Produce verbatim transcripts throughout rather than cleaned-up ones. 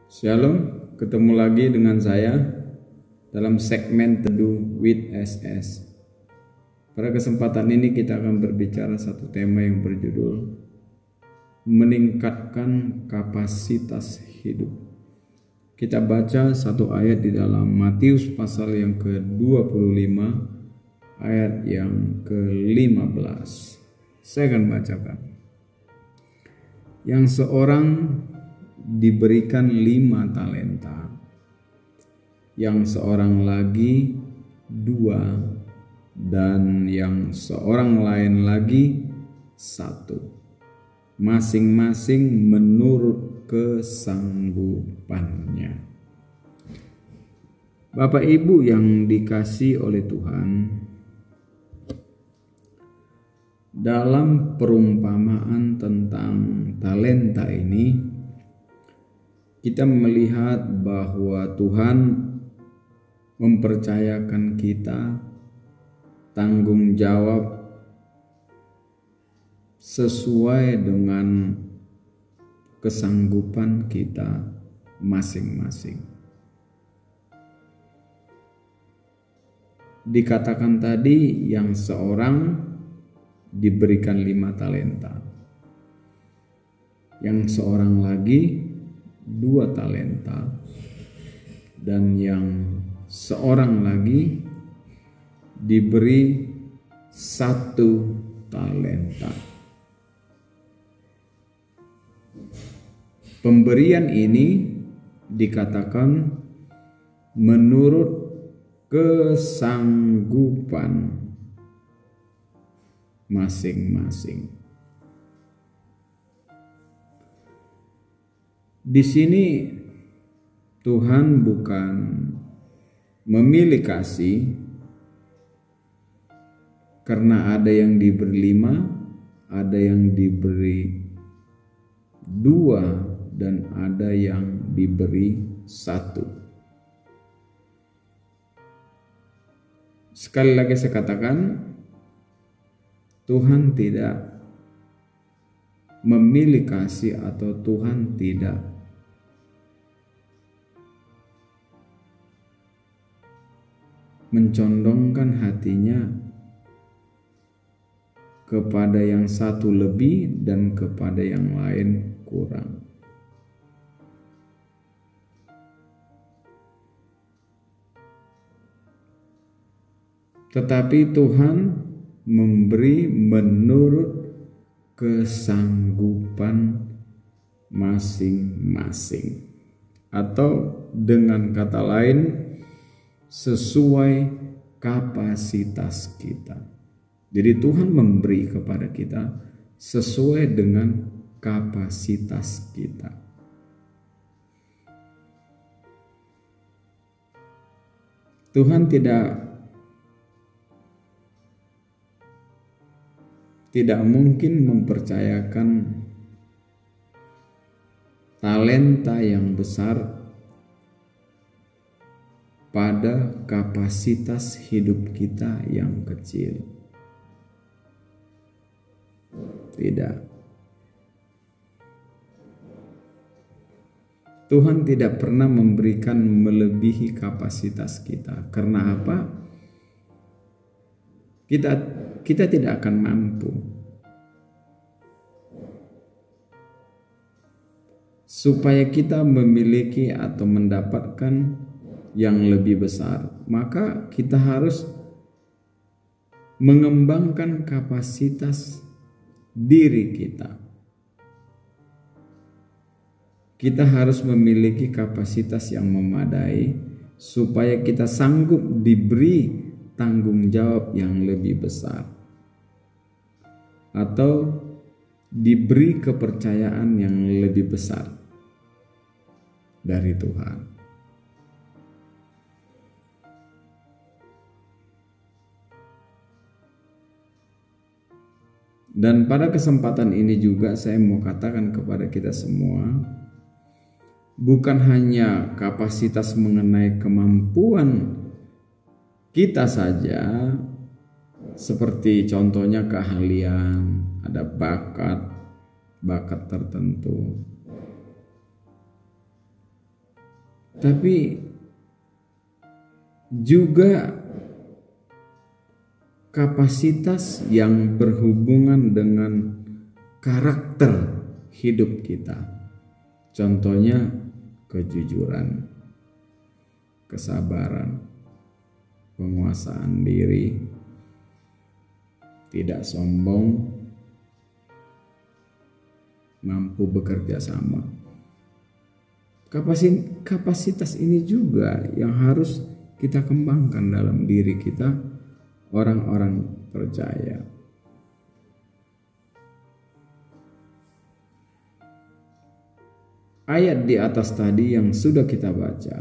Shalom, ketemu lagi dengan saya dalam segmen Teduh with S S. Pada kesempatan ini kita akan berbicara satu tema yang berjudul meningkatkan kapasitas hidup. Kita baca satu ayat di dalam Matius pasal yang ke dua puluh lima ayat yang ke lima belas. Saya akan bacakan. Yang seorang diberikan lima talenta, yang seorang lagi dua, dan yang seorang lain lagi satu, masing-masing menurut kesanggupannya. Bapak Ibu yang dikasihi oleh Tuhan, dalam perumpamaan tentang talenta ini kita melihat bahwa Tuhan mempercayakan kita tanggung jawab sesuai dengan kesanggupan kita masing-masing. Dikatakan tadi yang seorang diberikan lima talenta, yang seorang lagi dua talenta, dan yang seorang lagi diberi satu talenta. Pemberian ini dikatakan menurut kesanggupan masing-masing. Di sini Tuhan bukan memilih kasih karena ada yang diberi lima, ada yang diberi dua, dan ada yang diberi satu. Sekali lagi saya katakan, Tuhan tidak memilih kasih atau Tuhan tidak mencondongkan hatinya kepada yang satu lebih dan kepada yang lain kurang. Tetapi Tuhan memberi menurut kesanggupan masing-masing, atau dengan kata lain sesuai kapasitas kita. Jadi Tuhan memberi kepada kita sesuai dengan kapasitas kita. Tuhan tidak tidak mungkin mempercayakan talenta yang besar pada kapasitas hidup kita yang kecil. Tidak. Tuhan tidak pernah memberikan melebihi kapasitas kita. Karena apa? Kita kita tidak akan mampu. Supaya kita memiliki atau mendapatkan yang lebih besar, maka kita harus mengembangkan kapasitas diri kita. Kita harus memiliki kapasitas yang memadai supaya kita sanggup diberi tanggung jawab yang lebih besar, atau diberi kepercayaan yang lebih besar dari Tuhan. Dan pada kesempatan ini juga saya mau katakan kepada kita semua, bukan hanya kapasitas mengenai kemampuan kita saja, seperti contohnya keahlian, ada bakat, bakat tertentu. tapi juga kapasitas yang berhubungan dengan karakter hidup kita. Contohnya kejujuran, kesabaran, penguasaan diri, tidak sombong, mampu bekerja sama. Kapasitas ini juga yang harus kita kembangkan dalam diri kita, orang-orang percaya. Ayat di atas tadi yang sudah kita baca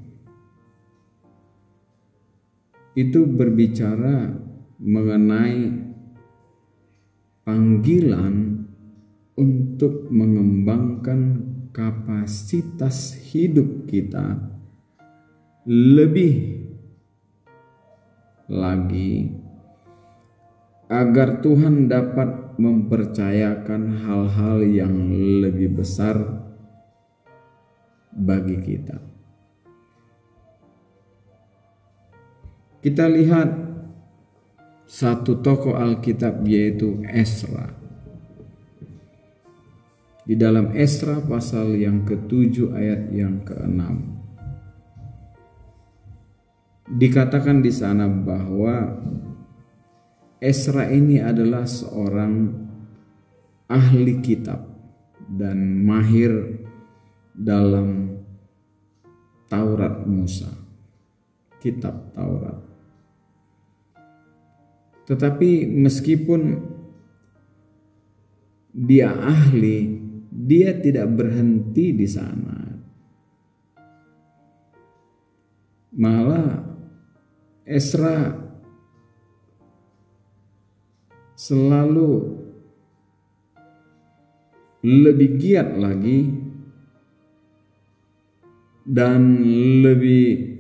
itu berbicara mengenai panggilan untuk mengembangkan kapasitas hidup kita lebih lagi agar Tuhan dapat mempercayakan hal-hal yang lebih besar bagi kita. Kita lihat satu tokoh Alkitab yaitu Ezra. Di dalam Ezra pasal yang ketujuh ayat yang keenam. Dikatakan di sana bahwa Ezra ini adalah seorang ahli kitab dan mahir dalam Taurat Musa, kitab Taurat. Tetapi meskipun dia ahli, dia tidak berhenti di sana. Malah Ezra selalu lebih giat lagi dan lebih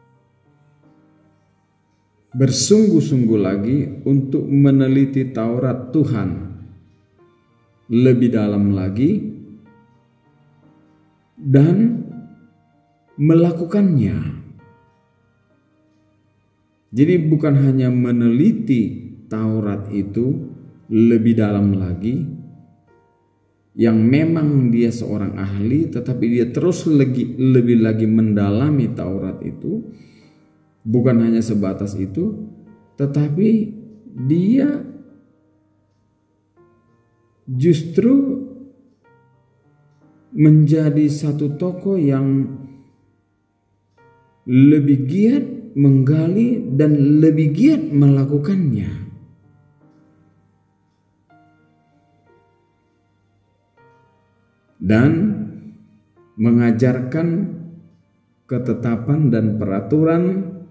bersungguh-sungguh lagi untuk meneliti Taurat Tuhan lebih dalam lagi dan melakukannya. Jadi bukan hanya meneliti Taurat itu lebih dalam lagi, yang memang dia seorang ahli, tetapi dia terus lagi, lebih lagi mendalami Taurat itu. Bukan hanya sebatas itu, tetapi dia justru menjadi satu tokoh yang lebih giat menggali dan lebih giat melakukannya. Dan mengajarkan ketetapan dan peraturan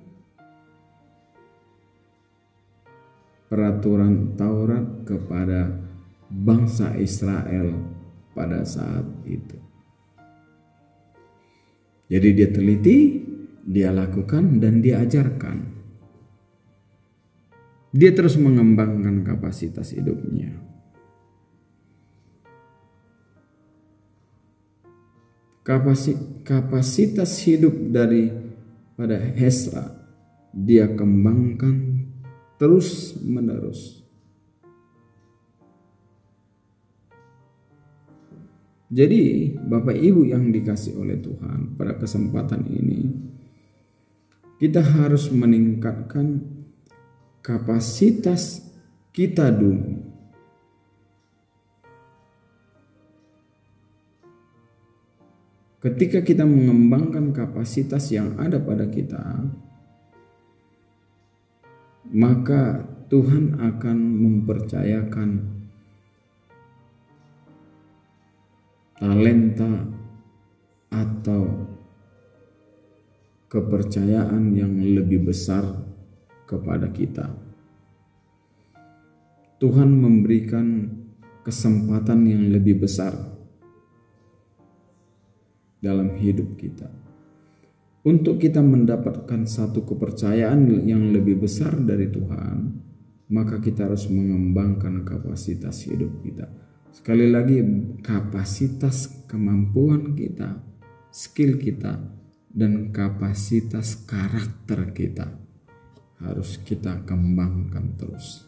peraturan Taurat kepada bangsa Israel pada saat itu. Jadi dia teliti, dia lakukan, dan dia ajarkan. Dia terus mengembangkan kapasitas hidupnya. Kapasitas hidup dari pada Ezra dia kembangkan terus menerus. Jadi Bapak Ibu yang dikasih oleh Tuhan, pada kesempatan ini kita harus meningkatkan kapasitas kita dulu. Ketika kita mengembangkan kapasitas yang ada pada kita, maka Tuhan akan mempercayakan talenta atau kepercayaan yang lebih besar kepada kita. Tuhan memberikan kesempatan yang lebih besar dalam hidup kita. Untuk kita mendapatkan satu kepercayaan yang lebih besar dari Tuhan, maka kita harus mengembangkan kapasitas hidup kita. Sekali lagi, kapasitas kemampuan kita, skill kita dan kapasitas karakter kita harus kita kembangkan terus.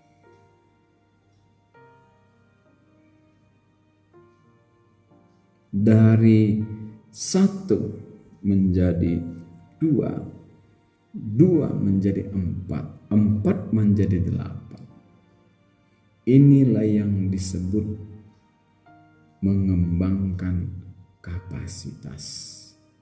Dari satu menjadi dua, dua menjadi empat, empat menjadi delapan. Inilah yang disebut mengembangkan kapasitas.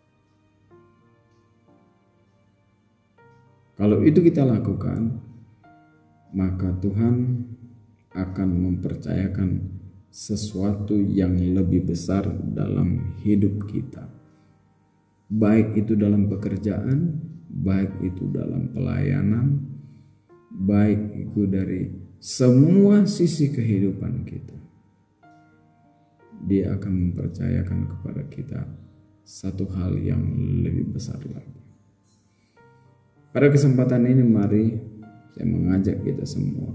Kalau itu kita lakukan, maka Tuhan akan mempercayakan sesuatu yang lebih besar dalam hidup kita. Baik itu dalam pekerjaan, baik itu dalam pelayanan, baik itu dari semua sisi kehidupan kita. Dia akan mempercayakan kepada kita satu hal yang lebih besar lagi. Pada kesempatan ini mari saya mengajak kita semua.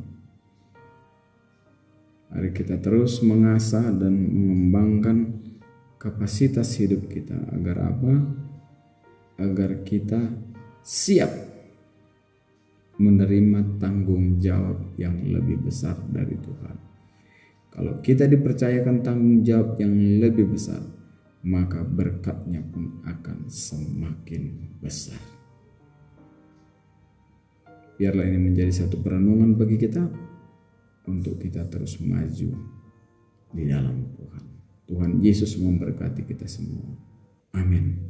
Mari kita terus mengasah dan mengembangkan kapasitas hidup kita. Agar apa? Agar kita siap menerima tanggung jawab yang lebih besar dari Tuhan. Kalau kita dipercayakan tanggung jawab yang lebih besar, maka berkatnya pun akan semakin besar. Biarlah ini menjadi satu perenungan bagi kita untuk kita terus maju di dalam Tuhan. Tuhan Yesus memberkati kita semua. Amin.